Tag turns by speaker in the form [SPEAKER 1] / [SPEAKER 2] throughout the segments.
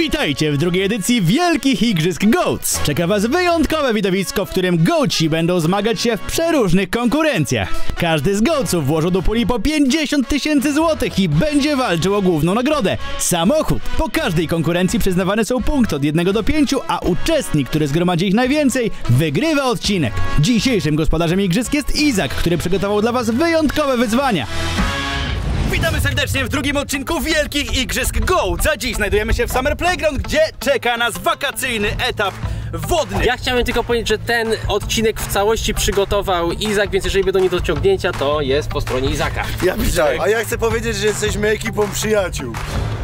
[SPEAKER 1] Witajcie w drugiej edycji Wielkich Igrzysk GOATS. Czeka was wyjątkowe widowisko, w którym GOATsi będą zmagać się w przeróżnych konkurencjach. Każdy z GOATsów włożył do puli po 50 000 złotych i będzie walczył o główną nagrodę – samochód. Po każdej konkurencji przyznawane są punkty od 1 do 5, a uczestnik, który zgromadzi ich najwięcej, wygrywa odcinek. Dzisiejszym gospodarzem igrzysk jest Izak, który przygotował dla was wyjątkowe wyzwania. Witamy serdecznie w drugim odcinku Wielkich Igrzysk GOATS. A dziś znajdujemy się w Summer Playground, gdzie czeka nas wakacyjny etap wodny.
[SPEAKER 2] Ja chciałem tylko powiedzieć, że ten odcinek w całości przygotował Izak, więc jeżeli będą niedociągnięcia, to jest po stronie Izaka.
[SPEAKER 3] Ja widziałem. A ja chcę powiedzieć, że jesteśmy ekipą przyjaciół.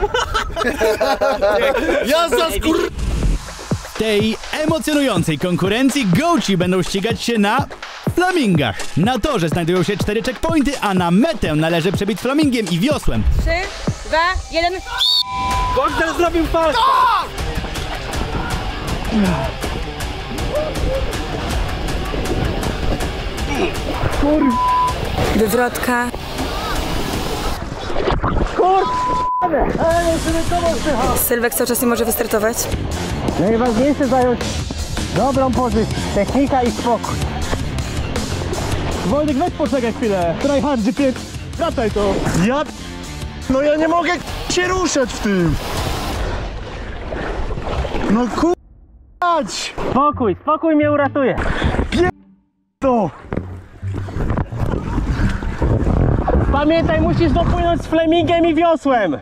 [SPEAKER 3] Jazda skór...
[SPEAKER 1] W tej emocjonującej konkurencji GOATsi będą ścigać się na flamingach. Na torze znajdują się 4 checkpointy, a na metę należy przebić flamingiem i wiosłem.
[SPEAKER 4] 3, 2, 1.
[SPEAKER 2] Bogdan zrobił falstart!
[SPEAKER 4] Wywrotka. Sylwek cały czas nie może wystartować.
[SPEAKER 5] Najważniejsze zająć dobrą pozycję, technika i spokój. Wojtek, weź poczekaj chwilę. Tryhard, GPS, wracaj to.
[SPEAKER 3] No ja nie mogę się ruszać w tym. No k***ać.
[SPEAKER 5] Spokój mnie uratuje.
[SPEAKER 3] To.
[SPEAKER 5] Pamiętaj, musisz dopłynąć z flemingiem i wiosłem.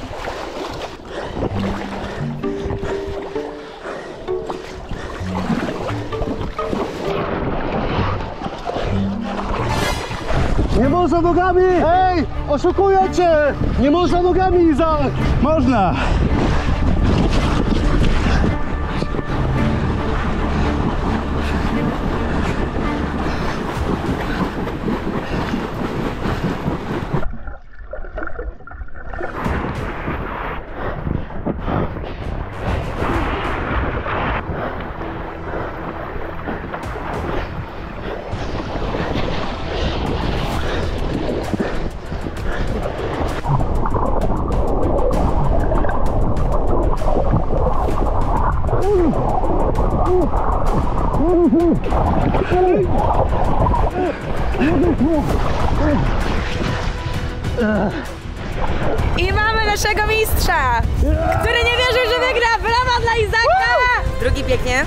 [SPEAKER 5] Nie można nogami! Ej! Oszukuję cię! Nie można nogami, Izak!
[SPEAKER 1] Można!
[SPEAKER 4] I mamy naszego mistrza, który nie wierzył, że wygra. Brawa dla Izaka! Drugi biegnie.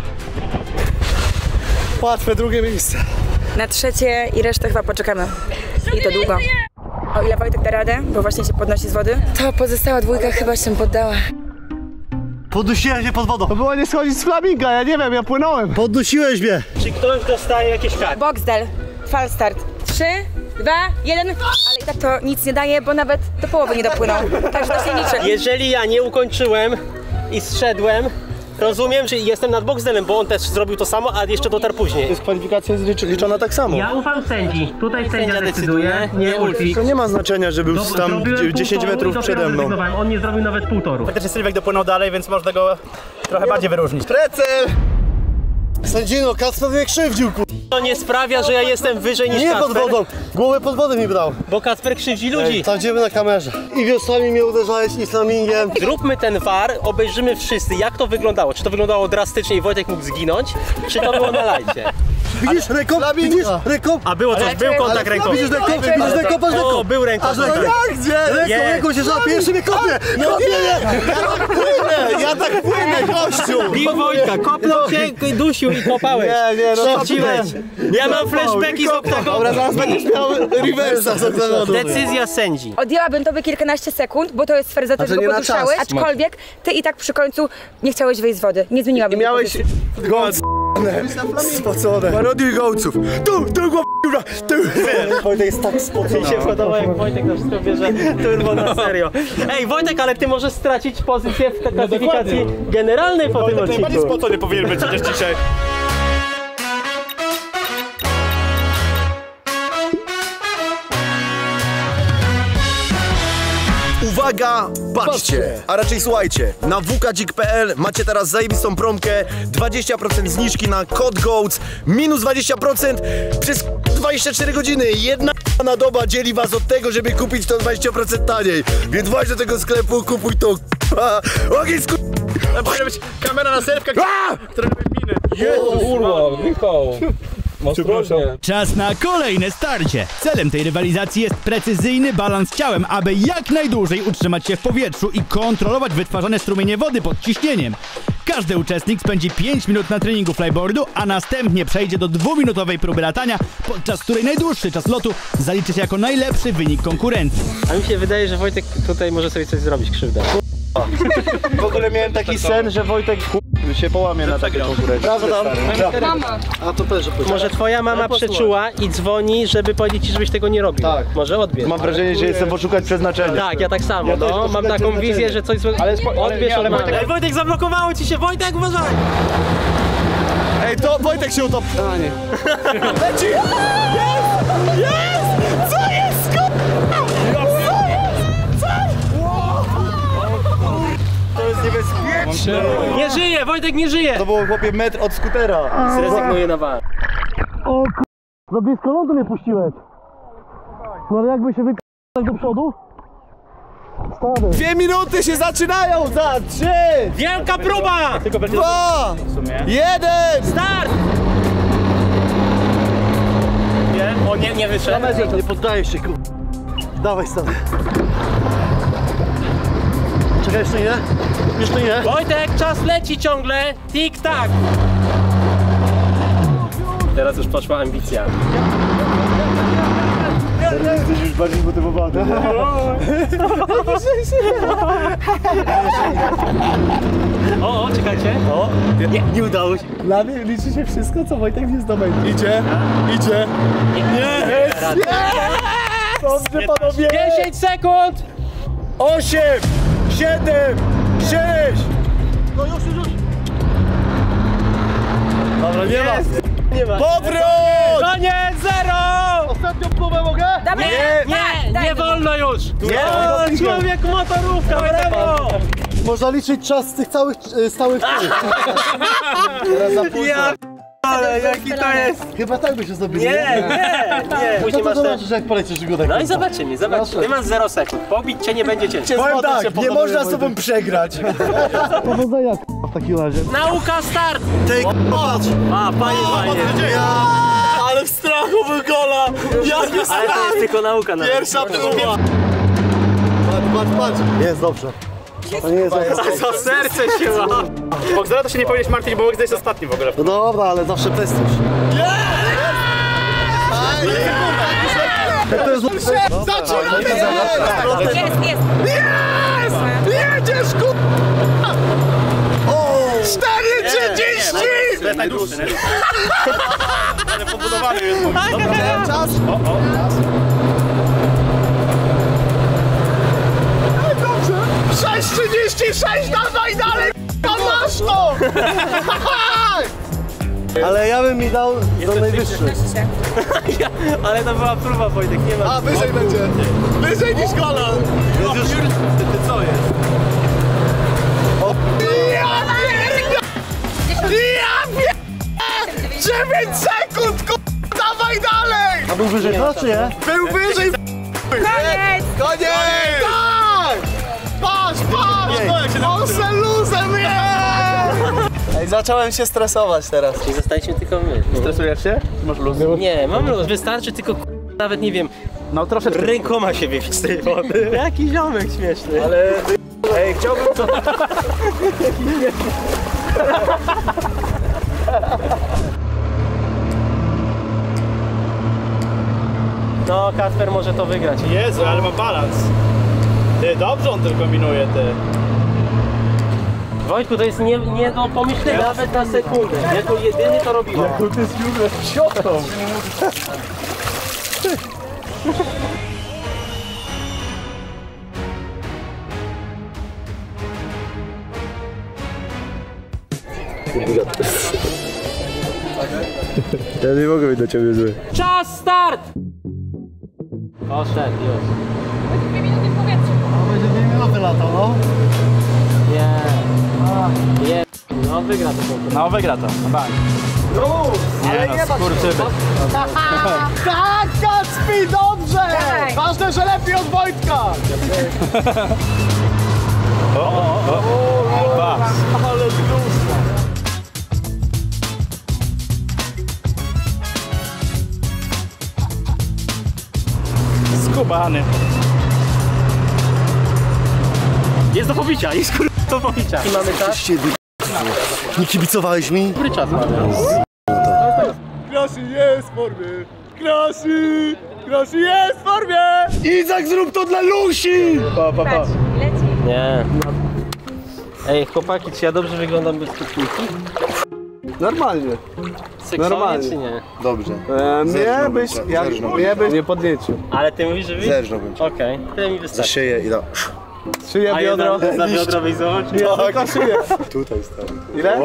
[SPEAKER 3] Łatwe drugie miejsce.
[SPEAKER 4] Na trzecie i resztę chyba poczekamy. I to długo. O ile Wojtek da radę, bo właśnie się podnosi z wody, to pozostała dwójka chyba się poddała.
[SPEAKER 3] Podusiłem się pod wodą.
[SPEAKER 5] To było nie schodzić z flaminga, ja nie wiem, ja płynąłem.
[SPEAKER 3] Poddusiłeś mnie.
[SPEAKER 2] Czy ktoś dostaje jakieś kary?
[SPEAKER 4] Boxdel, fal start. 3, 2, 1. Ale i tak to nic nie daje, bo nawet do połowy nie dopłynął. Także to się liczy.
[SPEAKER 2] Jeżeli ja nie ukończyłem i zszedłem, rozumiem, że jestem nad Boxdelem, bo on też zrobił to samo, a jeszcze dotarł później.
[SPEAKER 3] Dyskwalifikacja jest liczona tak samo.
[SPEAKER 5] Ja ufam sędzi. Tutaj sędzia decyduje, nie Ulfik.
[SPEAKER 3] To nie ma znaczenia, że był tam 10 metrów przede mną.
[SPEAKER 5] On nie zrobił nawet pół toru.
[SPEAKER 1] Faktycznie Sylwek dopłynął dalej, więc można go trochę bardziej wyróżnić.
[SPEAKER 3] Precel! Sędzino, Kacper mnie krzywdził,
[SPEAKER 2] To nie sprawia, że ja jestem wyżej niż
[SPEAKER 3] Nie
[SPEAKER 2] Kacper,
[SPEAKER 3] pod wodą. Głowę pod wodę mi brał.
[SPEAKER 2] bo Kacper krzywdzi ludzi.
[SPEAKER 3] Tam idziemy na kamerze. I wiosłami mnie uderzałeś i flamingiem.
[SPEAKER 2] Zróbmy ten war, obejrzymy wszyscy, jak to wyglądało. Czy to wyglądało drastycznie i Wojtek mógł zginąć, czy to było na lajcie.
[SPEAKER 3] Widzisz ręką? Widzisz ręką?
[SPEAKER 2] A było coś, był kontakt ręką.
[SPEAKER 3] Widzisz ręką? Widzisz ręką? Patrz ręką.
[SPEAKER 2] O, był ręką.
[SPEAKER 3] Jak gdzie? Ręką się żapie, jeszcze mnie kopie! Kopie mnie! Ja tak płynę, gościu!
[SPEAKER 2] Bił Wojtka, kopnął cię, dusił i kopałeś.
[SPEAKER 3] Nie, no
[SPEAKER 2] Szepciłeś. Ja mam flashbacki z oktagonu.
[SPEAKER 3] Dobra, zaraz będziesz miał reversa z oktagonu.
[SPEAKER 2] Decyzja sędzi.
[SPEAKER 4] Odjęłabym tobie kilkanaście sekund, bo to jest fair za to, że
[SPEAKER 3] nie
[SPEAKER 4] go
[SPEAKER 3] na
[SPEAKER 4] poduszałeś,
[SPEAKER 3] czas.
[SPEAKER 4] aczkolwiek ty i tak przy końcu nie chciałeś wyjść z wody. Nie zmieniłabym
[SPEAKER 3] Miałeś
[SPEAKER 4] pozycji.
[SPEAKER 3] gołd spocone. Parodiuj gołców. Tu, kurwa, tu. Wojtek jest tak spocony.
[SPEAKER 2] Mi się podoba, jak Wojtek na wszystko bierze turbo na serio. Ej, Wojtek, ale ty możesz stracić pozycję w klasyfikacji generalnej po tym odcinku.
[SPEAKER 1] spocony powinien być przecież dzisiaj.
[SPEAKER 6] Uwaga, patrzcie, a raczej słuchajcie, na wkadzik.pl macie teraz zajebistą promkę, 20% zniżki na kod GOATS, minus 20% przez 24 godziny, jedna na doba dzieli was od tego, żeby kupić to 20% taniej. Więc właśnie do tego sklepu, kupuj to ogień z
[SPEAKER 3] Może być kamera na selfkach, która robi miny.
[SPEAKER 7] Kurwa, Michał.
[SPEAKER 1] Czas na kolejne starcie. Celem tej rywalizacji jest precyzyjny balans ciałem, aby jak najdłużej utrzymać się w powietrzu i kontrolować wytwarzane strumienie wody pod ciśnieniem. Każdy uczestnik spędzi 5 minut na treningu flyboardu, a następnie przejdzie do 2-minutowej próby latania, podczas której najdłuższy czas lotu zaliczy się jako najlepszy wynik konkurencji.
[SPEAKER 2] A mi się wydaje, że Wojtek tutaj może sobie coś zrobić krzywdę.
[SPEAKER 3] W ogóle miałem taki sen, że Wojtek się połamie na takiej konkurencji. Brawo tam.
[SPEAKER 4] Mama.
[SPEAKER 3] A to też, że
[SPEAKER 2] Może twoja mama przeczuła i dzwoni, żeby powiedzieć ci, żebyś tego nie robił.
[SPEAKER 3] Tak.
[SPEAKER 2] Może odbierz.
[SPEAKER 3] Mam wrażenie, że jestem poszukać przeznaczenia.
[SPEAKER 2] Tak, ja tak samo,
[SPEAKER 3] Ja też
[SPEAKER 2] no. Mam
[SPEAKER 3] poszukać
[SPEAKER 2] taką
[SPEAKER 3] przeznaczenia.
[SPEAKER 2] wizję, że coś złego. Odbierz od mamy. Ej, Wojtek, zablokowało ci się! Wojtek, uważaj!
[SPEAKER 3] Ej, to Wojtek się utopi. A nie. Leci! Jest! Jest! Co jest? To jest niebezpieczne!
[SPEAKER 2] Nie żyje! Wojtek nie żyje!
[SPEAKER 3] To było chłopie metr od skutera.
[SPEAKER 2] Zrezygnuję na walkę.
[SPEAKER 5] O za blisko lądu mnie puściłeś. No ale jakby się tak do przodu? Stary.
[SPEAKER 3] 2 minuty się zaczynają! Za 3,
[SPEAKER 2] Wielka próba!
[SPEAKER 3] 2, 1!
[SPEAKER 2] Start! Nie, o nie wyszedł.
[SPEAKER 3] Nie poddajesz się, kur... Dawaj stary. Czekaj, jeszcze nie? Jeszcze nie?
[SPEAKER 2] Wojtek, czas leci ciągle! Tik-tak! Teraz już poszła ambicja.
[SPEAKER 3] Jesteś już bardziej zmotywowany.
[SPEAKER 2] O, czekajcie.
[SPEAKER 3] O,
[SPEAKER 2] Nie udało się.
[SPEAKER 3] dla mnie liczy się wszystko, co Wojtek nie zdobędzie. Idzie, idzie.
[SPEAKER 2] Nie!
[SPEAKER 3] Dobrze panowie!
[SPEAKER 2] 10 sekund!
[SPEAKER 3] 8, 7, 6.
[SPEAKER 2] No już.
[SPEAKER 3] Dobra, nie ma.
[SPEAKER 2] Nie ma.
[SPEAKER 3] Powrót!
[SPEAKER 2] Koniec, 0!
[SPEAKER 3] Ostatnią próbę mogę?
[SPEAKER 4] Dawaj,
[SPEAKER 2] Nie wolno już!
[SPEAKER 3] Nie,
[SPEAKER 2] O, człowiek motorówka, brawo!
[SPEAKER 3] Można liczyć czas z tych całych stałych kół. Teraz za późno.
[SPEAKER 2] Ale jaki to jest?
[SPEAKER 3] Chyba tak by się zrobili.
[SPEAKER 2] Nie.
[SPEAKER 3] No
[SPEAKER 2] Później
[SPEAKER 3] to
[SPEAKER 2] masz ten...
[SPEAKER 3] zobaczysz, jak polecisz go tak.
[SPEAKER 2] No i zobaczymy. Ty masz 0 sekund. Pobić cię nie będzie ciężko.
[SPEAKER 3] Powiem tak, nie można z tobą przegrać.
[SPEAKER 5] Powodzenia w takim razie.
[SPEAKER 2] Nauka, start!
[SPEAKER 3] Ty patrz!
[SPEAKER 2] A, fajnie.
[SPEAKER 3] Ale w strachu wygola! Jak jest
[SPEAKER 2] Ale to jest tylko nauka.
[SPEAKER 3] pierwsza próba! Patrz! Jest dobrze. To nie jest dobrze.
[SPEAKER 2] To serce się ma.
[SPEAKER 1] Boxdela to się nie powinieneś martwić, bo Boxdel jest ostatni w ogóle.
[SPEAKER 3] No dobra, ale zawsze testuj. To jest... Zaczynamy!
[SPEAKER 4] Jest!
[SPEAKER 3] Jedziesz, ku... O! 4:30!
[SPEAKER 1] To jest najdłuższy, ale podbudowany jest.
[SPEAKER 3] Dobra, czas? Dobrze! 6:36, dawaj dalej! Masz to! Ale ja bym mi dał do najwyższych.
[SPEAKER 2] Ale to była próba, Wojtek, nie ma.
[SPEAKER 3] A, wyżej będzie! Wyżej niż gola! Jest już...
[SPEAKER 2] Ty co jest?
[SPEAKER 3] Ja wiem! 9 sekund, dawaj dalej! A był wyżej to, czy nie? Był wyżej!
[SPEAKER 4] Koniec!
[SPEAKER 3] Koniec! Tak! Patrz! On se luzem jest! Ej, zacząłem się stresować teraz.
[SPEAKER 2] I zostaliśmy tylko my.
[SPEAKER 3] Stresujesz się? Masz luz?
[SPEAKER 2] Nie, mam luz. Wystarczy tylko nawet nie wiem.
[SPEAKER 3] No troszeczkę.
[SPEAKER 2] Rękoma się wypić z tej wody. Jaki ziomek śmieszny.
[SPEAKER 3] Ale... Ej, chciałbym co...
[SPEAKER 2] No, Kacper może to wygrać.
[SPEAKER 1] Jezu, ale ma balans. Ty, dobrze on tylko kombinuje, ty.
[SPEAKER 2] Wojtku, to jest nie do pomyślenia nawet na sekundę. Jako jedyny to robiłem.
[SPEAKER 3] To jest Julek ciotą. Ja nie mogę być do ciebie zły.
[SPEAKER 2] Czas, start! Poszedł już.
[SPEAKER 3] Będzie 2 minuty latał, no.
[SPEAKER 2] Nie. No, wygra to.
[SPEAKER 1] No, wygra to, na bank.
[SPEAKER 3] Ale nie ma Tak, Kacpi, dobrze! Ważne, że lepiej od Wojtka! Ale blusa!
[SPEAKER 1] Skubany.
[SPEAKER 2] Jest do pobicia, jest do pobicia. I mamy czas.
[SPEAKER 6] Nie kibicowałeś mi?
[SPEAKER 2] Dobry czas mamy.
[SPEAKER 3] Kraszy jest w formie! Kraszy jest w formie! Izak, zrób to dla Lusi!
[SPEAKER 4] Patrz, leci.
[SPEAKER 2] Nie. Ej, chłopaki, czy ja dobrze wyglądam bez koszulki?
[SPEAKER 3] Normalnie.
[SPEAKER 2] Seksualnie czy nie?
[SPEAKER 6] Dobrze.
[SPEAKER 3] Nie byś nie podniecił.
[SPEAKER 2] Ale ty mówisz, że wy...
[SPEAKER 6] Zerżnąłbym cię.
[SPEAKER 2] Okej, tyle mi wystarczy.
[SPEAKER 6] Zasieję i da.
[SPEAKER 3] Szyję
[SPEAKER 2] A
[SPEAKER 3] biodro.
[SPEAKER 2] za biodro wyjść zobacz?
[SPEAKER 3] Tylko szyję.
[SPEAKER 6] Tutaj stary.
[SPEAKER 3] Ile?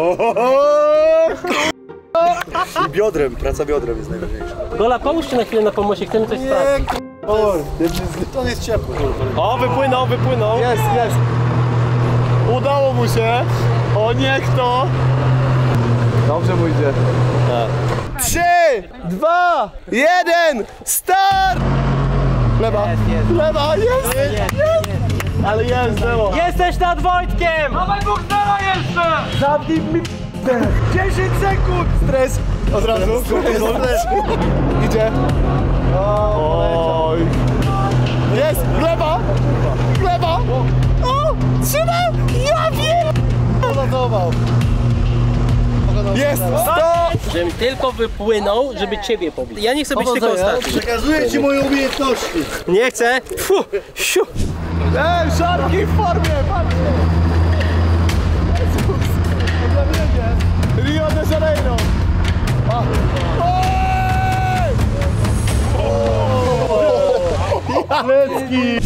[SPEAKER 6] I biodrem, praca biodrem jest najważniejsza.
[SPEAKER 2] Gola, pomóżcie na chwilę na pomocie, chcemy coś sprawdzić.
[SPEAKER 6] To jest ciepło.
[SPEAKER 2] O, wypłynął.
[SPEAKER 3] Jest. Udało mu się. O, niech to. Dobrze mu idzie. 3, 2, 1, start! Lewa, jest! Ale jest, było.
[SPEAKER 2] Jesteś nad Wojtkiem!
[SPEAKER 3] Dawaj Bogdana jeszcze! Zabnij mi 10 sekund! Stres! Od razu. Stres. Idzie. Oj. Jest! Gleba! O! Trzymał! Ja wiem! Podadował. Jest! 100!
[SPEAKER 2] Żebym tylko wypłynął, żeby ciebie pobić. Ja nie chcę być tylko ostatni.
[SPEAKER 6] Przekazuję ci moje umiejętności.
[SPEAKER 2] Nie chcę. Siu.
[SPEAKER 3] Ej, szarki w formie, patrzcie! Jezus! Odprawienie! Rio de Janeiro! Jalecki!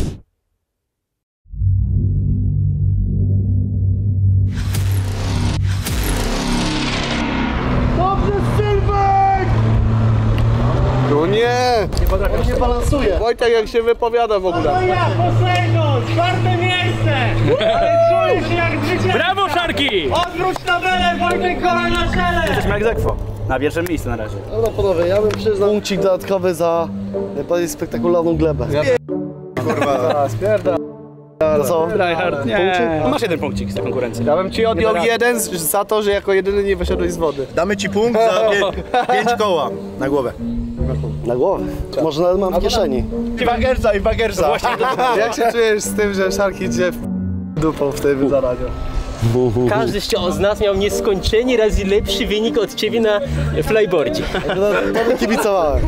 [SPEAKER 3] Dobrze, Sylwek! No nie! Nie balansuje. Wojtek jak się wypowiada w ogóle.
[SPEAKER 2] No ja, Poseidon, 4. miejsce! Ale czujesz się jak życie!
[SPEAKER 1] Brawo, Szarki!
[SPEAKER 2] Odwróć tabelę, Wojtek Gola na czele!
[SPEAKER 1] Jesteśmy jak zegwo. Na pierwszym miejscu na razie.
[SPEAKER 5] Dobra panowie, ja bym przyznał punkcik dodatkowy za najbardziej spektakularną glebę.
[SPEAKER 6] Kurwa.
[SPEAKER 5] Spierda. To co?
[SPEAKER 1] Reinhardt, nie. No masz jeden punkcik z tej konkurencji.
[SPEAKER 3] Ja bym ci odjął jeden za to, że jako jedyny nie wyszedłeś z wody.
[SPEAKER 6] Damy ci punkt za 5 koła na głowę.
[SPEAKER 5] Na głowę. Może nawet mam w kieszeni.
[SPEAKER 3] I bagerza. Jak się czujesz z tym, że Szarki idzie w dupą w tym zaraniu?
[SPEAKER 2] Każdy z nas miał nieskończenie razy lepszy wynik od ciebie na flyboardzie.
[SPEAKER 5] To bym kibicowałem.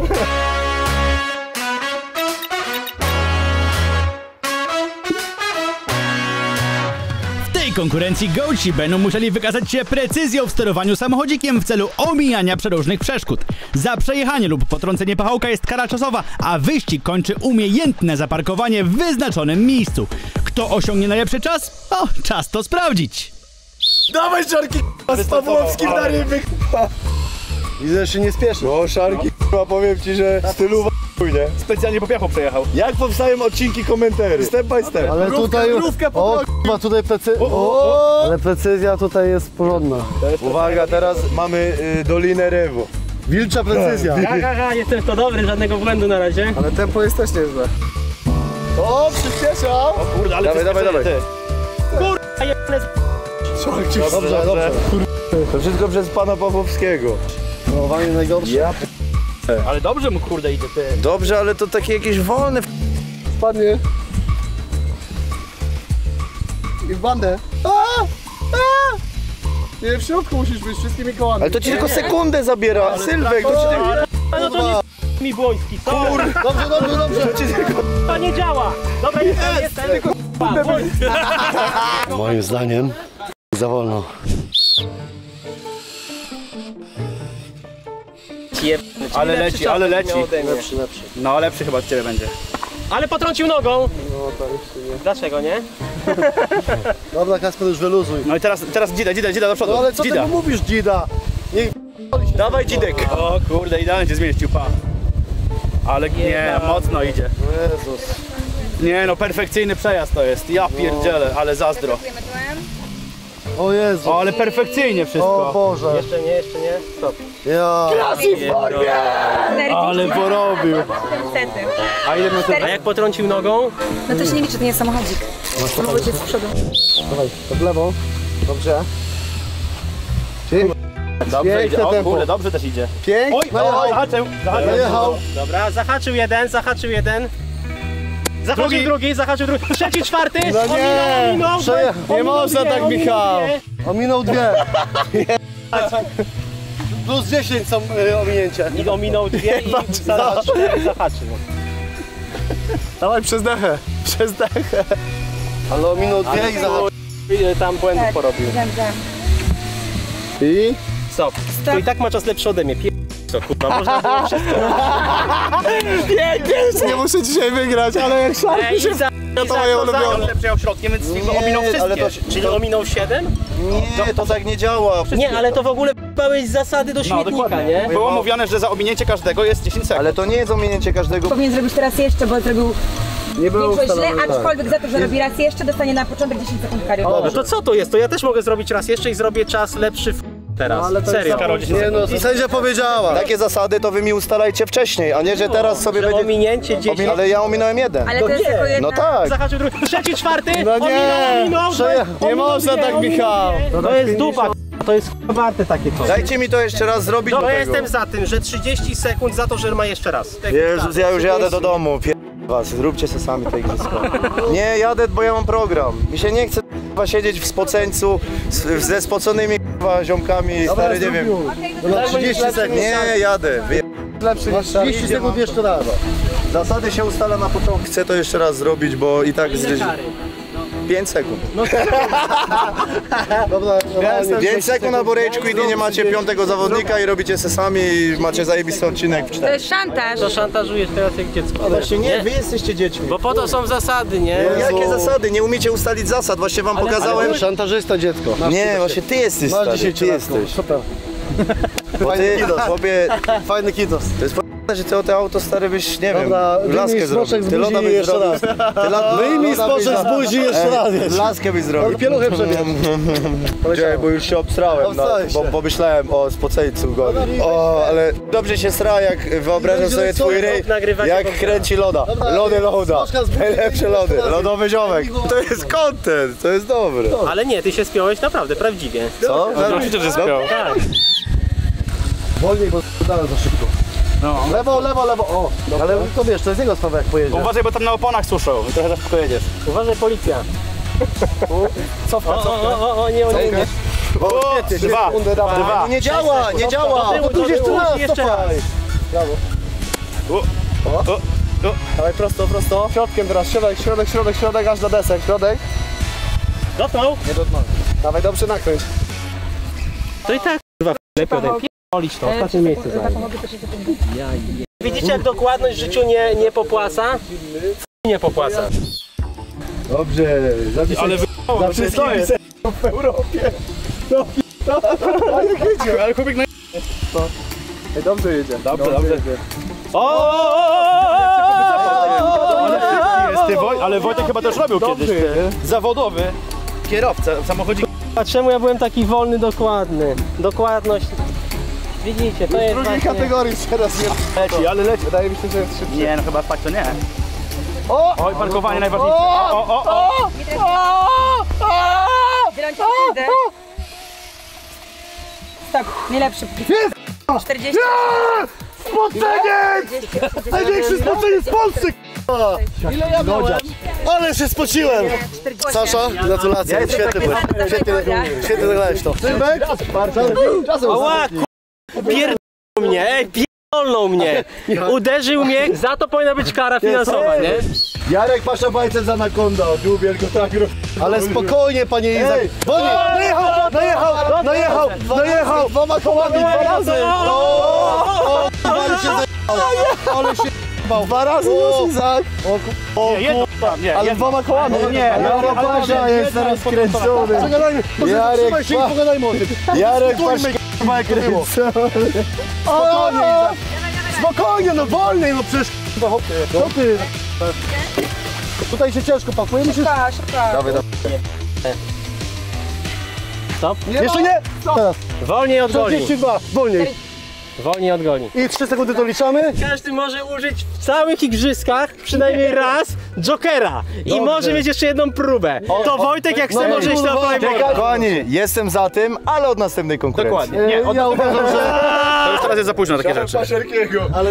[SPEAKER 1] W tej konkurencji gołci będą musieli wykazać się precyzją w sterowaniu samochodzikiem w celu omijania przeróżnych przeszkód. Za przejechanie lub potrącenie pachołka jest kara czasowa, a wyścig kończy umiejętne zaparkowanie w wyznaczonym miejscu. Kto osiągnie najlepszy czas? O, czas to sprawdzić.
[SPEAKER 3] Dawaj Szarki z Pawłowskim na ryby.
[SPEAKER 5] Widzę, że się nie spieszy.
[SPEAKER 3] No Szarki, powiem ci, że stylu nie?
[SPEAKER 1] Specjalnie po piachu przejechał.
[SPEAKER 3] Jak powstają odcinki komentarzy? Step by step.
[SPEAKER 5] Ale tutaj... O, chyba tutaj Ale precyzja tutaj jest porządna.
[SPEAKER 3] Uwaga, teraz mamy Dolinę Rewo.
[SPEAKER 5] Wilcza precyzja.
[SPEAKER 2] Jestem w to dobry, żadnego błędu na razie.
[SPEAKER 3] Ale tempo jest też niezłe. O, przyspieszam! O
[SPEAKER 1] Kurde, ale
[SPEAKER 3] dawaj.
[SPEAKER 2] Kurwa, jedne
[SPEAKER 5] Dobrze.
[SPEAKER 3] To wszystko przez pana Pawłowskiego.
[SPEAKER 5] Polowanie najgorsze.
[SPEAKER 1] Ale dobrze mu kurde idzie ty.
[SPEAKER 3] Dobrze, ale to takie jakieś wolne
[SPEAKER 5] Spadnie. I w bandę. Nie, w środku musisz być wszystkimi kołami.
[SPEAKER 3] Ale to ci tylko sekundę zabiera. Sylwek, to ci tylko...
[SPEAKER 2] No to nie mi Błoński, co?
[SPEAKER 5] Dobrze.
[SPEAKER 2] To nie działa! Dobra, jestem.
[SPEAKER 5] Moim zdaniem za wolno.
[SPEAKER 1] Ale leci.
[SPEAKER 5] Lepszy.
[SPEAKER 1] No lepszy chyba od ciebie będzie.
[SPEAKER 2] Ale potrącił nogą! No to już nie. Dlaczego nie?
[SPEAKER 5] Dobra, Kasper, już wyluzuj.
[SPEAKER 1] No i teraz Dzida do przodu.
[SPEAKER 5] No ale co ty
[SPEAKER 1] Dzida.
[SPEAKER 5] mu mówisz, Dzida?
[SPEAKER 1] Dawaj Dzidek. O kurde, idealnie cię zmieścił, pa. Ale nie, mocno idzie.
[SPEAKER 5] Jezus.
[SPEAKER 1] Nie no, perfekcyjny przejazd to jest. Ja pierdzielę, ale zazdro.
[SPEAKER 5] O Jezu.
[SPEAKER 1] O, ale perfekcyjnie wszystko.
[SPEAKER 5] O Boże.
[SPEAKER 2] Jeszcze nie, stop.
[SPEAKER 5] Ja. Ale porobił.
[SPEAKER 4] Niestety.
[SPEAKER 1] A ile minut?
[SPEAKER 2] A jak potrącił nogą?
[SPEAKER 4] No to się nie liczy, to nie jest samochodzik. Samochód jest z przodu.
[SPEAKER 5] Dawaj, to w lewo. Dobrze.
[SPEAKER 1] Dobrze
[SPEAKER 5] Piękne
[SPEAKER 1] idzie. O
[SPEAKER 5] tempo.
[SPEAKER 1] kurde, dobrze też idzie.
[SPEAKER 5] Pięknie.
[SPEAKER 1] Oj, zahaczył.
[SPEAKER 5] Najechał.
[SPEAKER 2] Dobra, zahaczył jeden. Zahaczył drugi, trzeci, czwarty.
[SPEAKER 5] No nie.
[SPEAKER 2] Ominął,
[SPEAKER 5] Nie można tak, Michał. Ominął dwie. Plus 10 są ominięcia.
[SPEAKER 2] I ominął dwie i zahaczył.
[SPEAKER 5] Dawaj przez dechę. Przez dechę. Ale ominął dwie i zahaczył.
[SPEAKER 2] Tam błędów porobił.
[SPEAKER 4] Wiem.
[SPEAKER 5] I?
[SPEAKER 2] Stop. To i tak ma czas lepszy ode mnie. Co kurwa, można było wszystko.
[SPEAKER 5] Nie muszę dzisiaj wygrać, ale jak szarpie się to moje ulubione.
[SPEAKER 1] Przejął środkiem, więc ominął wszystkie.
[SPEAKER 6] ale to,
[SPEAKER 2] Czyli ominął 7?
[SPEAKER 6] nie, to tak nie działa.
[SPEAKER 2] Nie, ale to w ogóle bałeś zasady do śmietnika, nie?
[SPEAKER 1] Było mówione, że za ominięcie każdego jest 10 sekund.
[SPEAKER 6] Ale to nie jest ominięcie każdego.
[SPEAKER 4] Powinien zrobić teraz jeszcze, bo zrobił
[SPEAKER 5] Nie było
[SPEAKER 4] większość źle,
[SPEAKER 5] ustalone.
[SPEAKER 4] aczkolwiek za to, że robi raz jeszcze, dostanie na początek 10 sekund kary.
[SPEAKER 2] No to co to jest? To ja też mogę zrobić raz jeszcze i zrobię czas lepszy teraz. Serio.
[SPEAKER 5] Nie no, sędzia powiedziała.
[SPEAKER 6] Takie zasady to wy mi ustalajcie wcześniej, a nie, że teraz sobie
[SPEAKER 2] Że
[SPEAKER 6] będzie...
[SPEAKER 2] ominięcie 10.
[SPEAKER 6] Ale ja ominąłem jeden.
[SPEAKER 4] Ale to jest tylko jedna.
[SPEAKER 6] No tak.
[SPEAKER 2] Zahaczył drugi, trzeci, czwarty.
[SPEAKER 5] No nie.
[SPEAKER 2] Ominął.
[SPEAKER 5] Nie można tak, Michał.
[SPEAKER 2] To jest dupa. To jest warte takie coś.
[SPEAKER 6] Dajcie mi to jeszcze raz zrobić do
[SPEAKER 2] Dobra, ja
[SPEAKER 6] tego.
[SPEAKER 2] jestem za tym, że 30 sekund za to, że ma jeszcze raz.
[SPEAKER 6] Jezus, ja już jadę do domu. Was, zróbcie se sami to igrzysko. Nie, jadę, bo ja mam program. Mi się nie chce siedzieć w spoceńcu ze spoconymi ziomkami, stary, nie wiem.
[SPEAKER 5] No 30 sekund.
[SPEAKER 6] Nie, jadę.
[SPEAKER 5] Lepszy niż 30 sekund jeszcze raz.
[SPEAKER 6] Zasady się ustala na początku. Chcę to jeszcze raz zrobić, bo i tak... 5 sekund.
[SPEAKER 5] Dobra,
[SPEAKER 6] 5 sekund na Boreczku i nie macie piątego zawodnika i robicie se sami i macie zajebisty odcinek w
[SPEAKER 4] To
[SPEAKER 6] 4.
[SPEAKER 4] jest szantaż.
[SPEAKER 2] To szantażujesz teraz jak dziecko.
[SPEAKER 6] Właśnie nie, wy jesteście dziećmi.
[SPEAKER 2] Bo po to są zasady, nie?
[SPEAKER 6] Jakie zasady? Nie umiecie ustalić zasad, właśnie wam pokazałem.
[SPEAKER 5] Szantażysta dziecko.
[SPEAKER 6] Nie, właśnie ty jesteś
[SPEAKER 5] Masz
[SPEAKER 6] stary,
[SPEAKER 5] 10
[SPEAKER 6] ty
[SPEAKER 5] lat.
[SPEAKER 6] jesteś.
[SPEAKER 5] Super.
[SPEAKER 6] Bo ty, chłopie,
[SPEAKER 5] Fajny kitos.
[SPEAKER 6] to jest że ty o te auto stary byś, nie wiem,
[SPEAKER 5] Dobra,
[SPEAKER 6] laskę
[SPEAKER 5] wyjmij
[SPEAKER 6] zrobił.
[SPEAKER 5] smoczek z
[SPEAKER 6] Ty loda
[SPEAKER 5] buzi
[SPEAKER 6] byś
[SPEAKER 5] jeszcze
[SPEAKER 6] zrobił.
[SPEAKER 5] raz.
[SPEAKER 6] Wyjmij
[SPEAKER 5] Wyjmij smoczek z buzi jeszcze raz.
[SPEAKER 6] Laskę byś zrobił.
[SPEAKER 5] Pieluchę przebiegł.
[SPEAKER 6] Czekaj, bo już się obstrałem,
[SPEAKER 5] Obstrałeś się.
[SPEAKER 6] bo myślałem o spoceńcu go. O, ale dobrze się sra, jak wyobrażam sobie twój ryj, jak kręci loda. Lody loda. Najlepsze lody. Lodowy ziomek. To jest content, to jest dobre.
[SPEAKER 2] Ale nie, ty się spiąłeś naprawdę, prawdziwie.
[SPEAKER 6] Co?
[SPEAKER 1] Oczywiście, że spiął.
[SPEAKER 2] Tak.
[SPEAKER 5] Wolniej, bo dalej za szybko.
[SPEAKER 1] No.
[SPEAKER 5] Lewo, lewo, lewo. O, ale to wiesz, to jest jego sprawa jak pojedzie.
[SPEAKER 1] Uważaj, bo tam na oponach suszą. Trochę za szybko jedziesz.
[SPEAKER 2] Uważaj, policja.
[SPEAKER 1] Cofka,
[SPEAKER 2] O, nie.
[SPEAKER 1] O, dwa.
[SPEAKER 6] No nie działa, nie działa.
[SPEAKER 2] Do tyłu, jeszcze raz.
[SPEAKER 5] Brawo. Dawaj prosto, prosto. Środkiem teraz, środek, aż do desek, środek.
[SPEAKER 2] Dotknął.
[SPEAKER 5] Nie dotknąłem. Dawaj, dobrze nakręć.
[SPEAKER 2] To i tak kurwa lepiej ode mnie. Polić to, ostatnie miejsce zajmie. Widzicie jak dokładność w życiu nie popłaca? Nie popłaca.
[SPEAKER 5] Dobrze,
[SPEAKER 1] Ale
[SPEAKER 5] za wszystkim w Europie. No,
[SPEAKER 1] ale Kubik na...
[SPEAKER 5] dobrze jedzie.
[SPEAKER 1] Dobrze. Ale Wojtek chyba też robił kiedyś. Zawodowy kierowca w samochodzie.
[SPEAKER 2] A czemu ja byłem taki wolny, dokładny? Dokładność. Widzicie, to jest
[SPEAKER 5] W drugiej
[SPEAKER 2] właśnie...
[SPEAKER 5] kategorii teraz nie
[SPEAKER 1] Leci, ale leci.
[SPEAKER 5] wydaje mi się, że jest szybszy.
[SPEAKER 1] Nie, no chyba tak to nie.
[SPEAKER 5] O!
[SPEAKER 1] Oj, parkowanie najważniejsze.
[SPEAKER 4] Zieloncie kurde. Stop, nie lepszy. 40.
[SPEAKER 5] Spoceniec! Największy spoceniec w Polsce! Ile ja miałem? Ale się spociłem! Sasza, gratulacje, świetny byłeś. Świetnie zagrałeś to. Sylwek, czasem
[SPEAKER 2] Ała, pierdolą mnie, pierdolną mnie. Uderzył mnie, za to powinna być kara finansowa, nie?
[SPEAKER 5] Jarek Pasza Bajcel z Anakonda, był wielko tak. Ale spokojnie, panie Izak. Wolniej! Najechał! Dwoma kołami, dwa razy! Ale się zajebał! Ale się zajebał! Dwa razy już, Izak!
[SPEAKER 1] Nie,
[SPEAKER 5] Ale dwoma kołami!
[SPEAKER 1] Nie,
[SPEAKER 5] Jarek Pasza jest teraz skręcony! Jarek Pasza! Pogadajmy o tym! Jarek Pasza kręcony! Spokojnie, Izak! Spokojnie, no wolniej, no przecież co ty? Tutaj się ciężko pakuje, musisz...
[SPEAKER 4] Szybko.
[SPEAKER 6] Dawaj.
[SPEAKER 2] Stop.
[SPEAKER 5] Jeszcze nie! Teraz.
[SPEAKER 2] Wolniej od goli.
[SPEAKER 5] 42, wolniej.
[SPEAKER 2] Wolniej od goli.
[SPEAKER 5] I 3 sekundy doliczamy.
[SPEAKER 2] Każdy może użyć w całych igrzyskach przynajmniej raz Jokera. I może mieć jeszcze jedną próbę. To Wojtek jak chce może iść na flyboarda.
[SPEAKER 6] Kochani, jestem za tym, ale od następnej konkurencji.
[SPEAKER 1] Dokładnie. Nie,
[SPEAKER 5] Ja uważam, że...
[SPEAKER 1] to już teraz jest za późno na takie rzeczy.
[SPEAKER 5] Ale...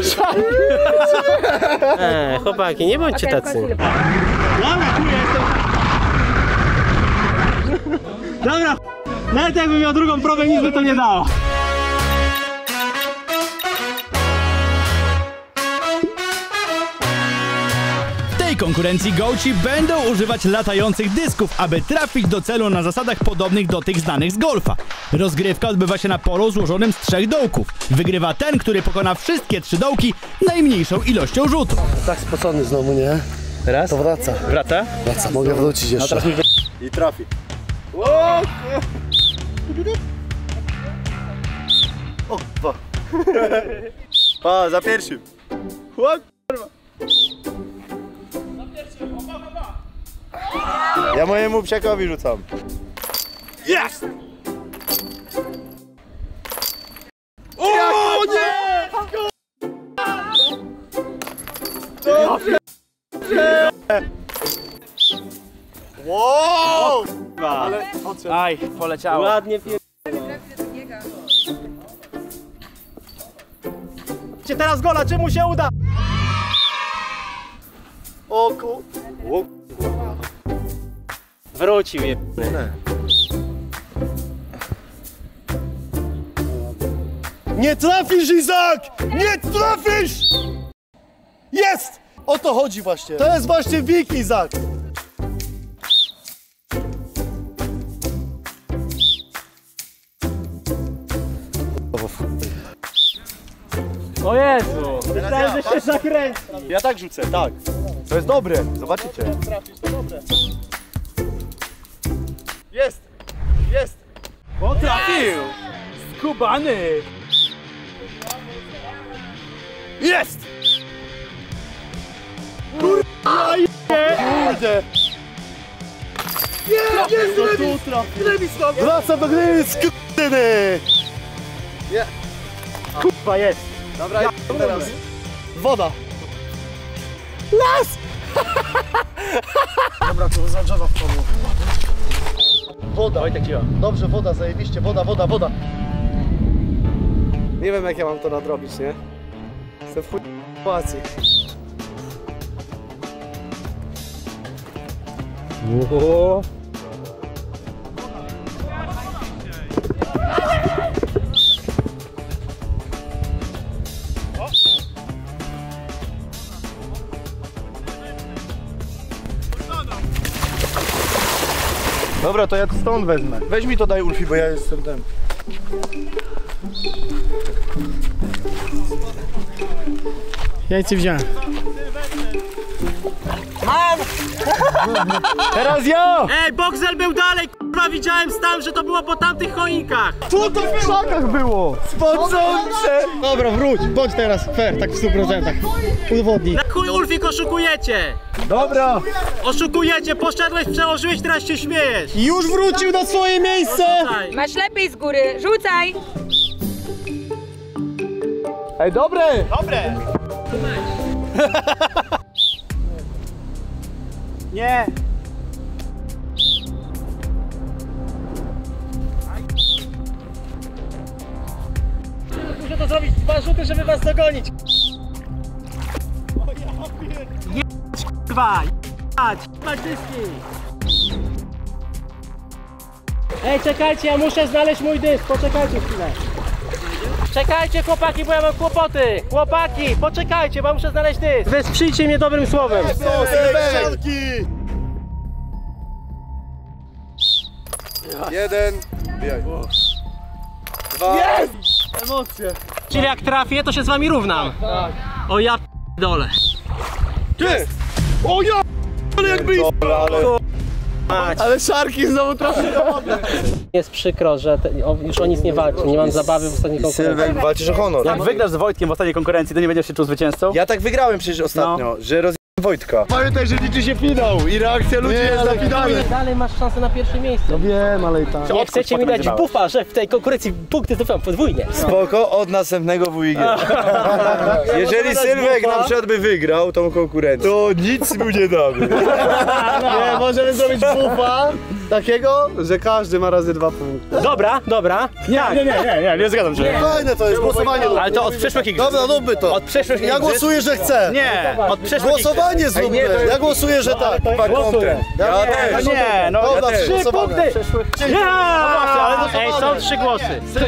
[SPEAKER 2] Chłopaki, nie bądźcie tacy. Dobra, czuję, jestem... Dobra, nawet jakbym miał drugą próbę, nic by to nie dało.
[SPEAKER 1] W tej konkurencji gołci będą używać latających dysków, aby trafić do celu na zasadach podobnych do tych znanych z golfa. Rozgrywka odbywa się na polu złożonym z 3 dołków. Wygrywa ten, który pokona wszystkie 3 dołki najmniejszą ilością rzutów.
[SPEAKER 5] Tak spocony znowu, nie?
[SPEAKER 2] Raz.
[SPEAKER 5] To wraca.
[SPEAKER 1] Wraca?
[SPEAKER 5] Wraca, mogę wrócić jeszcze.
[SPEAKER 6] I trafi. O, pa. Pa, za pierwszym. Ja mojemu psiakowi rzucam.
[SPEAKER 1] Jest!
[SPEAKER 6] Wow!
[SPEAKER 1] Aj, poleciało.
[SPEAKER 2] Ładnie teraz gola, czy mu się uda?
[SPEAKER 6] O ku...
[SPEAKER 2] Wrócił je.
[SPEAKER 5] Nie trafisz, Izak! Nie trafisz! Jest! O to chodzi właśnie. To jest właśnie Wik, Izak.
[SPEAKER 2] O Jezu! Myślałem, że się zakręci.
[SPEAKER 6] Ja tak rzucę, tak. To jest dobre, zobaczycie. Jest! Jest!
[SPEAKER 1] O, trafił! Skubany!
[SPEAKER 6] Jest!
[SPEAKER 5] Kurde! Jest remis! Remis mam! Wracam do gry, skurwysyny!
[SPEAKER 2] Kurwa jest.
[SPEAKER 6] Dobra, teraz.
[SPEAKER 5] Woda! Las! Dobra, to za drzewa wpadło. Woda. Dobrze, woda, zajebiście. Woda. Nie wiem, jak ja mam to nadrobić, nie? Jestem w chuj sytuacji.
[SPEAKER 6] Dobra, to ja to stąd wezmę. Weź mi to daj, Ulfi, bo ja jestem ten.
[SPEAKER 1] Jajce wziąłem.
[SPEAKER 2] Mam!
[SPEAKER 6] Teraz ja!
[SPEAKER 2] Ej, Boxel był dalej, kurwa, widziałem tam, że to było po tamtych choinkach.
[SPEAKER 5] Co to w krzakach było?
[SPEAKER 6] Spocące!
[SPEAKER 5] Dobra, wróć, bądź teraz fair, tak w 100%. Udowodnij.
[SPEAKER 2] Na chuj, Ulfik, oszukujecie!
[SPEAKER 6] Dobra!
[SPEAKER 2] Oszukujecie, poszedłeś, przełożyłeś, teraz się śmiejesz!
[SPEAKER 5] Już wrócił na swoje miejsce!
[SPEAKER 2] Tutaj.
[SPEAKER 4] Masz lepiej z góry, rzucaj!
[SPEAKER 6] Ej, dobre!
[SPEAKER 1] Dobre! Nie!
[SPEAKER 2] Muszę to zrobić 2 rzuty, żeby was dogonić. Kurwa, jebać dyski. Ej, czekajcie, ja muszę znaleźć mój dysk, poczekajcie chwilę. Czekajcie, chłopaki, bo ja mam kłopoty. Chłopaki, poczekajcie, bo ja muszę znaleźć dysk. Wesprzyjcie mnie dobrym słowem.
[SPEAKER 6] Jeden. Bijaj. 2.
[SPEAKER 5] Jest! Emocje.
[SPEAKER 2] Czyli jak trafię, to się z wami równam. Tak. O ja dole.
[SPEAKER 5] Ty! O ja! Ale jakby... Ale szarki znowu trafił na wodę.
[SPEAKER 2] Jest przykro, że już o nic nie walczy, nie mam zabawy w ostatniej konkurencji.
[SPEAKER 6] Sylwek, walczysz o honor.
[SPEAKER 1] Jak wygrasz z Wojtkiem w ostatniej konkurencji, to nie będziesz się czuł zwycięzcą?
[SPEAKER 6] Ja tak wygrałem przecież ostatnio, że rozjechałem Wojtka.
[SPEAKER 5] Pamiętaj, że liczy się finał i reakcja ludzi jest na finale.
[SPEAKER 2] Dalej masz szansę na pierwsze miejsce.
[SPEAKER 5] No wiem, ale i tak.
[SPEAKER 2] Jak chcecie mi dać bufa, że w tej konkurencji punkty to wam podwójnie.
[SPEAKER 6] Spoko, od następnego WIG. Jeżeli Sylwek na przykład by wygrał tą konkurencję, to nic mu nie damy.
[SPEAKER 5] Nie, możemy zrobić buffa takiego, że każdy ma razy 2 punkty.
[SPEAKER 2] Dobra.
[SPEAKER 1] Nie zgadzam się.
[SPEAKER 5] Fajne to jest głosowanie.
[SPEAKER 1] Ale to od przyszłych igrzysk.
[SPEAKER 5] Dobra, róbmy to.
[SPEAKER 1] Od przyszłych
[SPEAKER 5] Ja
[SPEAKER 1] igrzysk.
[SPEAKER 5] głosuję, że chcę.
[SPEAKER 1] Nie, od przyszłych
[SPEAKER 5] Głosowanie zróbmy. Ja głosuję, że tak.
[SPEAKER 2] Głosuję.
[SPEAKER 6] Ja też.
[SPEAKER 1] Nie, no
[SPEAKER 5] Dobra,
[SPEAKER 6] też.
[SPEAKER 2] 3 punkty!
[SPEAKER 1] Ej, są 3 głosy.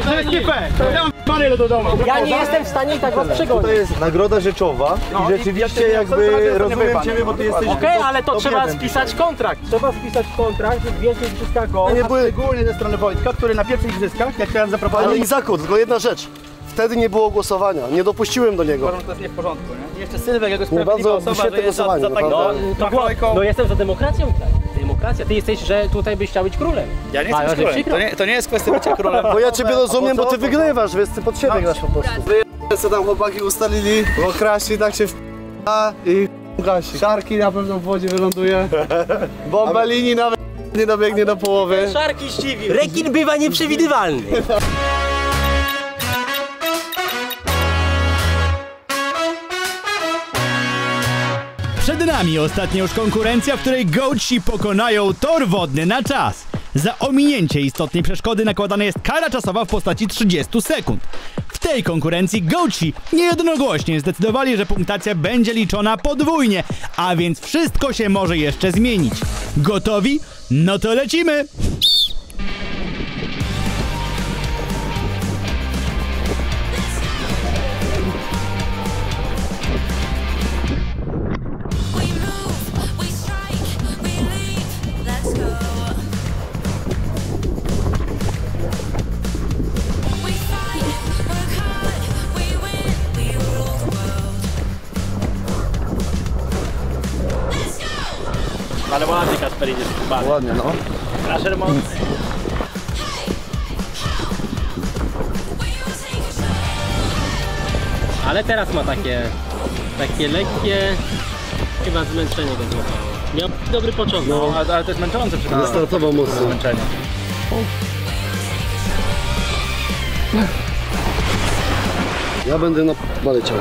[SPEAKER 2] Ja nie jestem w stanie i tak was
[SPEAKER 6] To
[SPEAKER 2] przegonić.
[SPEAKER 6] jest nagroda rzeczowa i rzeczywiście jakby rozumiem ciebie, bo ty jesteś...
[SPEAKER 2] Okej, ale to trzeba spisać kontrakt. Trzeba spisać kontrakt, że w wielkich igrzyskach go.
[SPEAKER 5] Nie były...
[SPEAKER 1] Szczególnie ze strony Wojtka, który na pierwszych igrzyskach, jak chciałem zaproponować...
[SPEAKER 5] Ale Izaku, tylko jedna rzecz. Wtedy nie było głosowania. Nie dopuściłem do niego.
[SPEAKER 1] Uważam, że to jest nie w porządku, nie? Jeszcze Sylwek jako
[SPEAKER 5] Nie,
[SPEAKER 1] sprawiedliwa
[SPEAKER 5] bardzo
[SPEAKER 1] osoba,
[SPEAKER 5] świetne
[SPEAKER 1] że jest za
[SPEAKER 5] głosowanie,
[SPEAKER 1] tak
[SPEAKER 5] naprawdę.
[SPEAKER 2] No jestem za demokracją, tak. Demokracja. Ty jesteś, że tutaj byś chciał być królem.
[SPEAKER 1] Ja nie jestem królem. To nie jest kwestia bycia królem.
[SPEAKER 5] Bo ja ciebie rozumiem, bo ty wygrywasz, więc ty pod siebie grasz po prostu. Co tam chłopaki ustalili, bo Krasi tak się w***a i gasi. Szarki na pewno w wodzie wyląduje. Bombelini nawet nie dobiegnie do połowy.
[SPEAKER 2] Szarki ściwi. Rekin bywa nieprzewidywalny.
[SPEAKER 1] Przed nami ostatnia już konkurencja, w której gołci pokonają tor wodny na czas. Za ominięcie istotnej przeszkody nakładana jest kara czasowa w postaci 30 sekund. W tej konkurencji gołci niejednogłośnie zdecydowali, że punktacja będzie liczona podwójnie, a więc wszystko się może jeszcze zmienić. Gotowi? No to lecimy!
[SPEAKER 2] Ale ładnie Kasper idziesz w bal.
[SPEAKER 5] Ładnie, no.
[SPEAKER 2] Rasher mocny. Ale teraz ma takie lekkie, chyba zmęczenie go złapało. Miał dobry początek.
[SPEAKER 1] No, ale to jest męczące przy tym.
[SPEAKER 5] Startował mocno.
[SPEAKER 1] Zmęczenie.
[SPEAKER 5] Ja będę na leciał.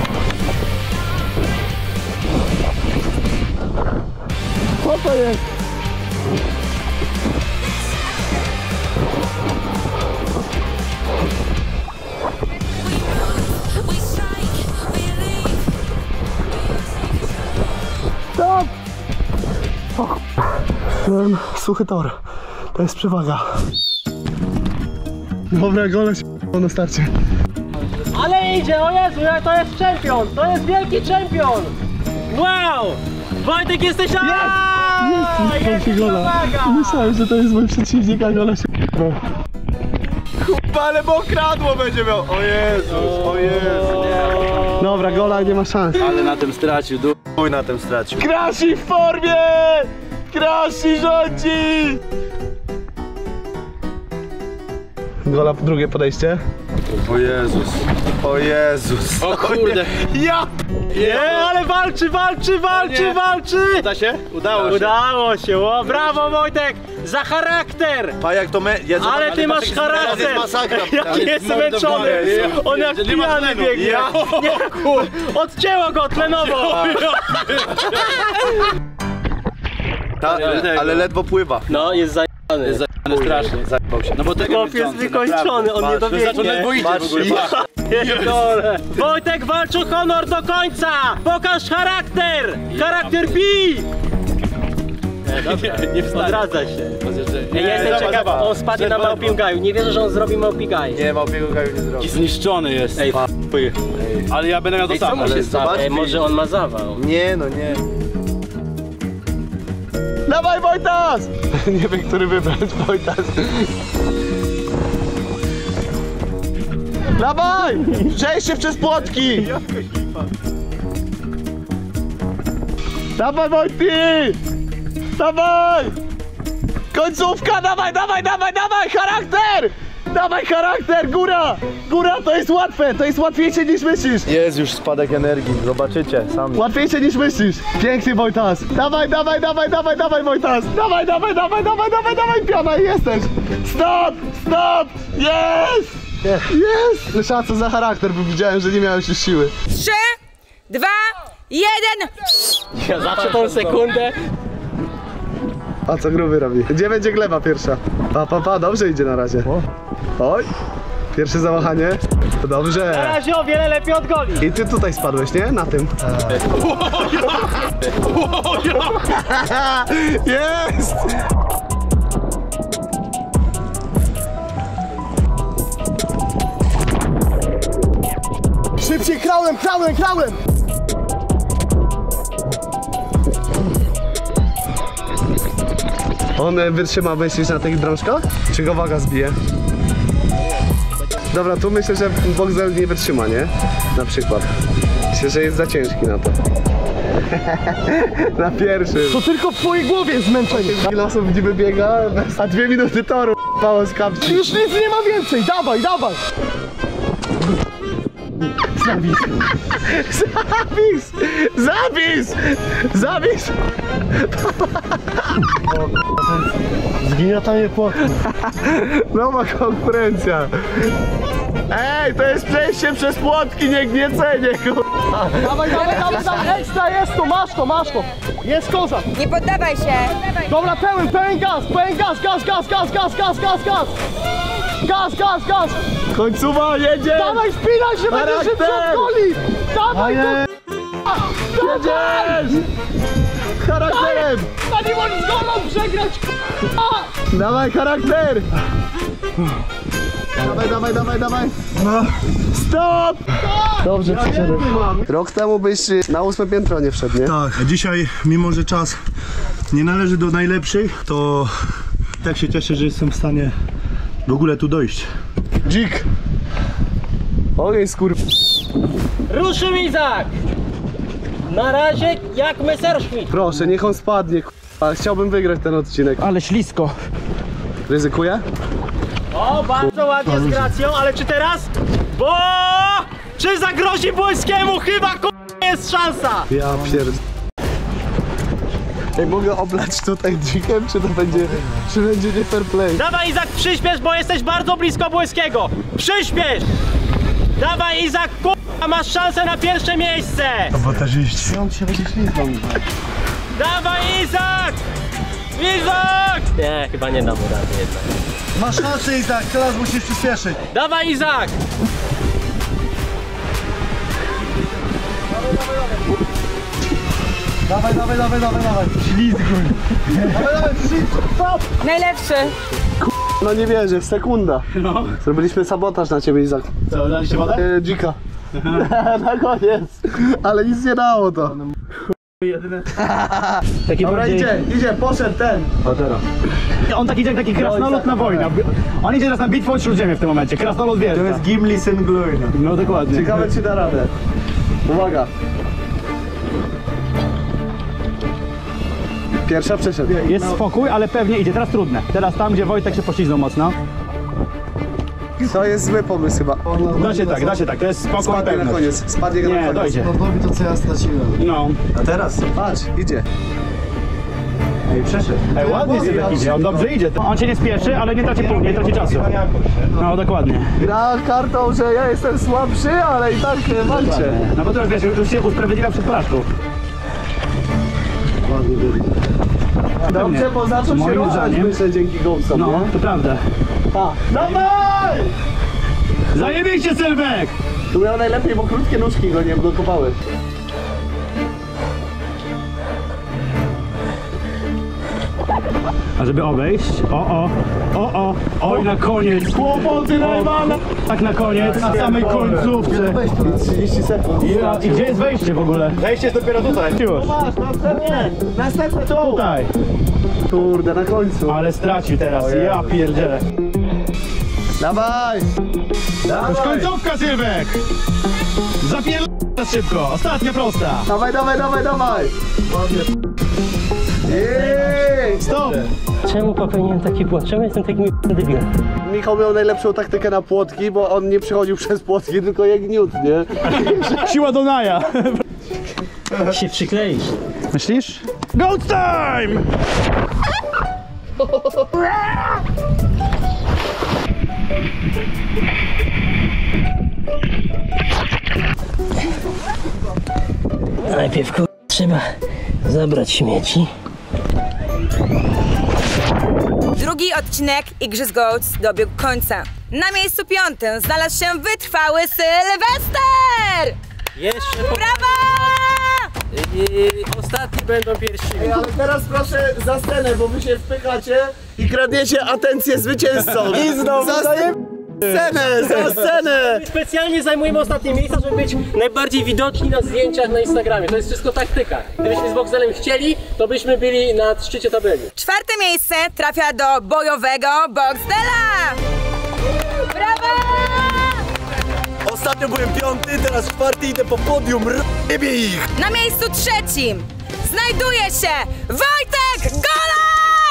[SPEAKER 5] Co to jest? Stop! Ten suchy tor. To jest przewaga. Dobra, gole się na starcie.
[SPEAKER 2] Ale idzie, o Jezu, to jest czempion! To jest wielki czempion! Wow! Wojtek, jesteś... Jest przewaga!
[SPEAKER 5] Myślałem, że to jest mój przeciwnik, a gole się
[SPEAKER 6] Ale mokradło będzie miał. O Jezus, o Jezu.
[SPEAKER 5] Dobra, gola nie ma szans.
[SPEAKER 6] Ale na tym stracił, chuj na tym stracił.
[SPEAKER 5] Krasi w formie! Krasi rządzi! Gola, drugie podejście.
[SPEAKER 6] O Jezus, o Jezus.
[SPEAKER 1] O kurde.
[SPEAKER 2] Ja! Nie, ale walczy!
[SPEAKER 1] Uda się? Udało się.
[SPEAKER 2] Udało się, o, brawo Wojtek! Za charakter!
[SPEAKER 6] A jak to my...
[SPEAKER 2] Ale ty masz charakter!
[SPEAKER 5] masakra.
[SPEAKER 2] Jaki jest zmęczony! On jak pijany biegnie! Odcięło go tlenowo!
[SPEAKER 6] Ale ledwo pływa.
[SPEAKER 2] No, jest zajebany.
[SPEAKER 1] Strasznie.
[SPEAKER 6] Zajebał się.
[SPEAKER 1] No bo tego
[SPEAKER 2] Chłop jest wykończony, on nie dobiegnie. Pierdolę. Wojtek walczy o honor do końca! Pokaż charakter! Charakter bij! Nie odradza się. Ja jestem ciekaw, on spadnie na małpim gaju. Nie wierzę, że on zrobi małpi gaj.
[SPEAKER 6] Nie, małpiego gaju nie zrobi.
[SPEAKER 1] Zniszczony jest.
[SPEAKER 2] Ej,
[SPEAKER 1] Ale ja będę miał to
[SPEAKER 2] co
[SPEAKER 1] samo.
[SPEAKER 2] mu się
[SPEAKER 6] ale
[SPEAKER 2] stało?
[SPEAKER 6] zobacz,
[SPEAKER 2] Może on ma zawał.
[SPEAKER 6] Nie, no nie.
[SPEAKER 5] Dawaj Wojtas! Nie wiem, który wybrać, Wojtas. Dawaj! Przejście przez płotki! Dawaj Wojty! Dawaj! Końcówka, dawaj! Charakter!
[SPEAKER 3] Dawaj charakter, góra! Góra to jest łatwe, to jest łatwiejsze niż myślisz.
[SPEAKER 6] Jest już spadek energii, zobaczycie sami.
[SPEAKER 3] Łatwiejsze niż myślisz. Pięknie Wojtas. Dawaj Wojtas. Dawaj, piona i jesteś. Stop, jest. Szacun za charakter, bo widziałem, że nie miałeś już siły.
[SPEAKER 4] 3, 2, 1.
[SPEAKER 2] Ja zawsze tą sekundę.
[SPEAKER 3] A co gruby robi? Gdzie będzie gleba pierwsza? Pa, dobrze idzie na razie. Oj, pierwsze zawahanie.
[SPEAKER 2] Na
[SPEAKER 3] Dobrze.
[SPEAKER 2] razie o wiele lepiej od goli.
[SPEAKER 3] I ty tutaj spadłeś, nie? Na tym. Jest! Szybciej, krałem! On wytrzyma, myślisz, na tych drążkach? Czy go waga zbije? Dobra, tu myślę, że Boxel nie wytrzyma, nie? Na przykład. Myślę, że jest za ciężki na to. Na pierwszym. To tylko w twojej głowie jest zmęczenie. Ile osób niby biega, a 2 minuty toru mało z kapci. Już nic nie ma więcej, dawaj! Zabis! Zgniatanie płotu. Nowa konkurencja. Ej, to jest przejście przez płotki, nie gniecenie, kurwa. Dawaj, ekstra jest to, masz to. Jest kozak.
[SPEAKER 4] Nie poddawaj się.
[SPEAKER 3] Dobra, pełen gaz. Gaz. Końcowa, jedzie. Dawaj, spinaj się, będziesz się przodkoli. Dawaj, jedziesz. Charakterem. A nie możesz z golą przegrać, Dawaj, charakter. Dawaj. No. Stop! Dobrze, przyszedłem. Rok temu byś na 8 piętro nie wszedł, nie?
[SPEAKER 5] Tak, a dzisiaj, mimo że czas nie należy do najlepszych, to tak się cieszę, że jestem w stanie w ogóle tu dojść.
[SPEAKER 3] Dzik! Ogień skur...
[SPEAKER 2] Ruszył Izak! Na razie jak Messerschmitt.
[SPEAKER 3] Proszę, niech on spadnie, k***a. Chciałbym wygrać ten odcinek.
[SPEAKER 1] Ale ślisko.
[SPEAKER 3] Ryzykuję?
[SPEAKER 2] O, bardzo ładnie z gracją, ale czy teraz? Bo czy zagrozi Błońskiemu? Chyba jest szansa!
[SPEAKER 3] Ja pierd... Ej, mogę oblać tutaj dzikiem, czy będzie nie fair play?
[SPEAKER 2] Dawaj Izak, przyspiesz, bo jesteś bardzo blisko Błońskiego! Przyspiesz! Dawaj Izak, masz szansę na pierwsze miejsce!
[SPEAKER 5] Sabotażyści.
[SPEAKER 3] On się będzie ślizgał.
[SPEAKER 2] Dawaj Izak! Nie, chyba nie dam mu rady jednak.
[SPEAKER 5] Masz szansę i tak, teraz musisz przyspieszyć.
[SPEAKER 2] Dawaj Izak!
[SPEAKER 5] Dawaj. Ślizguj. Dawaj, stop!
[SPEAKER 4] Najlepszy.
[SPEAKER 3] No nie wierzę, sekunda.
[SPEAKER 1] No.
[SPEAKER 3] Zrobiliśmy sabotaż na ciebie, Izak.
[SPEAKER 1] Co, daliście wodę?
[SPEAKER 3] Dzika. Na koniec. Ale nic nie dało to.
[SPEAKER 1] Taki
[SPEAKER 3] Dobra,
[SPEAKER 1] bardziej...
[SPEAKER 3] idzie, poszedł ten.
[SPEAKER 1] O, teraz. On tak idzie jak taki krasnolud na wojnę. On idzie teraz na bitwę o Śródziemie w tym momencie. Krasnolud wie.
[SPEAKER 5] To jest Gimli syn Gloina.
[SPEAKER 1] No dokładnie.
[SPEAKER 3] Ciekawe, czy da radę. Uwaga. Pierwsza przeszedł.
[SPEAKER 1] Jest spokój, ale pewnie idzie. Teraz trudne. Teraz tam, gdzie Wojtek się poślizgnął mocno.
[SPEAKER 3] To jest zły pomysł chyba.
[SPEAKER 1] Da się tak. To jest spokój i
[SPEAKER 3] Spadnie na
[SPEAKER 1] pewność.
[SPEAKER 3] koniec. Spadnie na
[SPEAKER 1] Nie,
[SPEAKER 3] koniec.
[SPEAKER 1] dojdzie.
[SPEAKER 5] Robi to, co ja straciłem.
[SPEAKER 1] No.
[SPEAKER 5] A teraz?
[SPEAKER 3] Patrz, idzie.
[SPEAKER 5] Ej, przeszedł.
[SPEAKER 1] Ej, ładnie Sylwek idzie. On dobrze idzie. On się nie spieszy, ale nie traci punktów, nie traci czasu. No dokładnie.
[SPEAKER 3] Gra kartą, że ja jestem słabszy, ale i tak walczę.
[SPEAKER 1] No bo to wiesz, już się usprawiedliwia przed porażką.
[SPEAKER 3] Dobrze, bo zaczął się
[SPEAKER 1] Moim
[SPEAKER 3] ruszać,
[SPEAKER 1] zdaniem.
[SPEAKER 3] myślę, dzięki gołcom,
[SPEAKER 1] No,
[SPEAKER 3] nie?
[SPEAKER 1] to prawda.
[SPEAKER 3] Dawaj!
[SPEAKER 1] Zajebiście Sylwek!
[SPEAKER 3] Tu miał najlepiej, bo krótkie nóżki go nie blokowały.
[SPEAKER 1] A żeby obejść, oj na koniec,
[SPEAKER 3] Kłopoty najwane!
[SPEAKER 1] tak na koniec, na samej końcówce.
[SPEAKER 3] 30 sekund.
[SPEAKER 1] Ja, i gdzie jest wejście w ogóle?
[SPEAKER 3] Wejście jest dopiero tutaj.
[SPEAKER 1] Już.
[SPEAKER 3] Masz, następne tu!
[SPEAKER 1] Tutaj.
[SPEAKER 3] Kurde, na końcu.
[SPEAKER 1] Ale stracił teraz, ja pierdzielę.
[SPEAKER 3] Dawaj!
[SPEAKER 1] Już końcówka Sylwek! Zapierdolę szybko, ostatnia prosta.
[SPEAKER 3] Dawaj! Jej!
[SPEAKER 1] Stop!
[SPEAKER 2] Czemu popełniłem taki błąd? Czemu jestem takim debilem?
[SPEAKER 3] Michał miał najlepszą taktykę na płotki, bo on nie przychodził przez płotki, tylko jak Newt, nie?
[SPEAKER 1] Siła Donaja.
[SPEAKER 2] Się przykleisz.
[SPEAKER 1] Myślisz? Goat time!
[SPEAKER 2] Najpierw trzeba zabrać śmieci.
[SPEAKER 4] Drugi odcinek Igrzysk Goats dobiegł końca. Na miejscu 5 znalazł się wytrwały Sylwester!
[SPEAKER 2] Jeszcze
[SPEAKER 4] Brawa!
[SPEAKER 2] ostatni będą pierwszymi.
[SPEAKER 3] Ale teraz proszę za scenę, bo wy się wpychacie i kradniecie atencję zwycięzcą. I znowu za scenę, za scenę!
[SPEAKER 2] Specjalnie zajmujemy ostatnie miejsca, żeby być najbardziej widoczni na zdjęciach na Instagramie. To jest wszystko taktyka. Gdybyśmy z Boxdelem chcieli, to byśmy byli na szczycie tabeli.
[SPEAKER 4] 4. miejsce trafia do bojowego Boxdela! Brawo!
[SPEAKER 6] Ostatnio byłem 5, teraz 4, idę po podium, r***bie ich!
[SPEAKER 4] Na miejscu 3 znajduje się Wojtek Gola!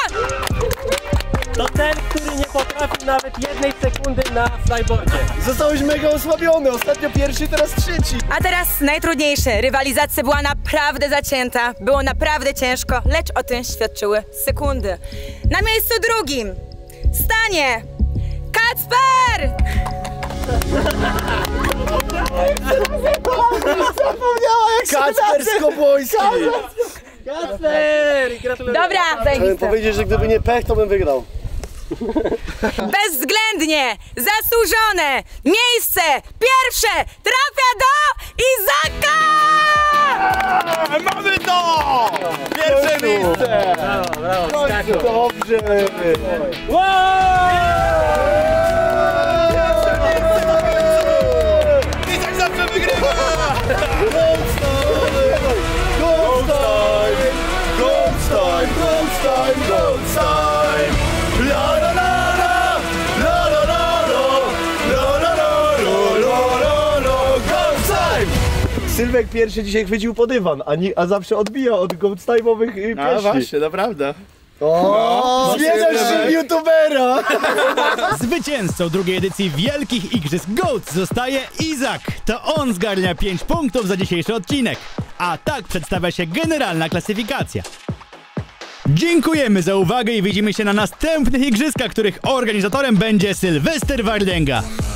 [SPEAKER 2] To ten, który nie potrafił nawet 1 sekundy na flyboardzie.
[SPEAKER 6] Zostałeś mega osłabiony, ostatnio 1, teraz 3.
[SPEAKER 4] A teraz najtrudniejsze. Rywalizacja była naprawdę zacięta, było naprawdę ciężko, lecz o tym świadczyły sekundy. Na miejscu 2 stanie Kacper!
[SPEAKER 6] Kacper Skobojski!
[SPEAKER 2] Kacper! Gratuluję.
[SPEAKER 4] Dobra,
[SPEAKER 6] Chciałem
[SPEAKER 4] zajebiste.
[SPEAKER 6] powiedzieć, że gdyby nie pech, to bym wygrał.
[SPEAKER 4] Bezwzględnie zasłużone miejsce pierwsze trafia do Izaka!
[SPEAKER 6] Mamy to! Pierwsze miejsce!
[SPEAKER 2] Brawo, Skaku.
[SPEAKER 6] Dobrze! Izak zawsze wygrywa! Ghost time! Ghost time! Ghost time! Ghost time! Ghost time! La la la la! La la la la! La la la la! La la! Ghost time! Sylwek pierwszy dzisiaj chwycił po dywan, a zawsze odbija od ghost time'owych pieśni.
[SPEAKER 3] A właśnie, to prawda.
[SPEAKER 6] O, zmieniasz się youtubera!
[SPEAKER 1] Zwycięzcą drugiej edycji Wielkich Igrzysk Goats zostaje Izak. To on zgarnia 5 punktów za dzisiejszy odcinek. A tak przedstawia się generalna klasyfikacja. Dziękujemy za uwagę i widzimy się na następnych igrzyskach, których organizatorem będzie Sylwester Wardęga.